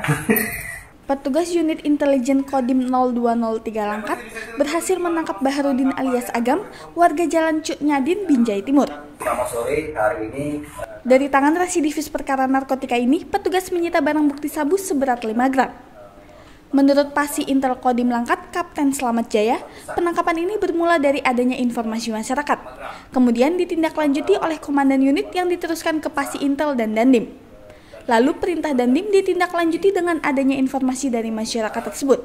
Petugas unit intelijen Kodim 0203 Langkat berhasil menangkap Baharudin alias Agam, warga Jalan Cuk Nyadin, Binjai Timur. Selamat sore, hari ini dari tangan residivis perkara narkotika ini, petugas menyita barang bukti sabu seberat 5 gram. Menurut Pasi Intel Kodim Langkat, Kapten Slamet Jaya, penangkapan ini bermula dari adanya informasi masyarakat. Kemudian ditindaklanjuti oleh komandan unit yang diteruskan ke Pasi Intel dan Dandim. Lalu perintah Dandim ditindaklanjuti dengan adanya informasi dari masyarakat tersebut.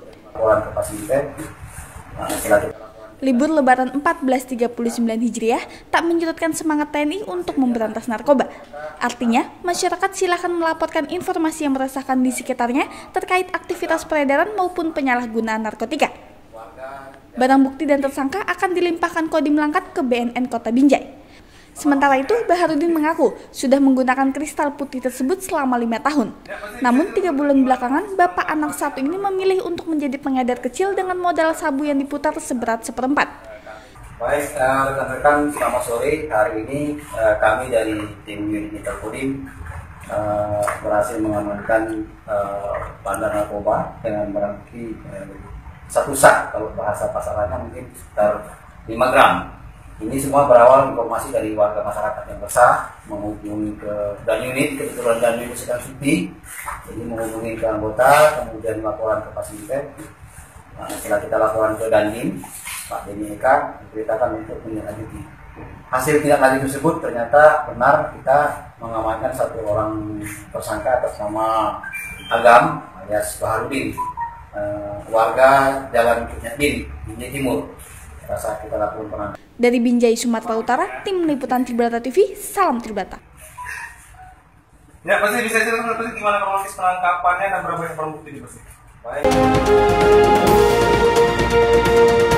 Libur Lebaran 1439 Hijriah tak menyurutkan semangat TNI untuk memberantas narkoba. Artinya, masyarakat silakan melaporkan informasi yang meresahkan di sekitarnya terkait aktivitas peredaran maupun penyalahgunaan narkotika. Barang bukti dan tersangka akan dilimpahkan Kodim Langkat ke BNN Kota Binjai. Sementara itu, Baharudin mengaku sudah menggunakan kristal putih tersebut selama 5 tahun. Namun 3 bulan belakangan, bapak anak satu ini memilih untuk menjadi pengedar kecil dengan modal sabu yang diputar seberat 1/4. Baik, rekan-rekan, selamat sore. Hari ini kami dari tim unit Intel Kodim berhasil mengamankan bandar narkoba dengan barang bukti 1 sak, kalau bahasa pasarannya mungkin sekitar 5 gram. Ini semua berawal informasi dari warga masyarakat yang resah, menghubungi ke dan unit, kebetulan dan unit sedang cuti, jadi menghubungi ke anggota, kemudian laporan ke Pasinter. Setelah kita laporan ke Dandim, Pak Denny Eka diberitakan untuk menindaklanjuti. Hasil tindak lanjut tersebut ternyata benar, kita mengamankan 1 orang tersangka atas nama Agam alias Baharudin, warga Jalan Cuk Nyadin, Binjai Timur. Saat kita lakukan penangkapan. Dari Binjai, Sumatera Utara, tim liputan Tribrata TV, salam Tribrata. Ya, pasti bisa ceritakan gimana kronologis penangkapannya dan berapa banyak barang bukti ini, pasti. Baik.